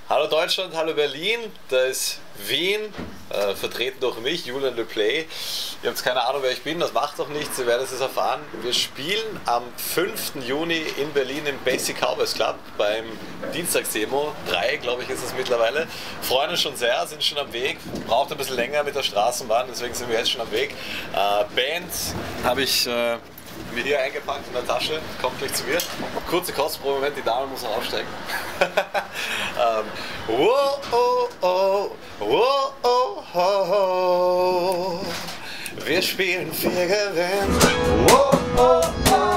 Hallo Deutschland, hallo Berlin, da ist Wien, vertreten durch mich, Julian Le Play. Ihr habt keine Ahnung, wer ich bin, das macht doch nichts, ihr werdet es erfahren. Wir spielen am 5. Juni in Berlin im Basic Cowboys Club beim Dienstagsdemo. 3, glaube ich, ist es mittlerweile. Freuen uns schon sehr, sind schon am Weg. Braucht ein bisschen länger mit der Straßenbahn, deswegen sind wir jetzt schon am Weg. Band habe ich mir hier eingepackt in der Tasche, kommt gleich zu mir. Kurze Kostprobe, Moment, die Dame muss noch aufsteigen. Wow, oh, oh, wow, oh, oh, oh. Wir spielen, wir gewinnen. Wow, oh, oh.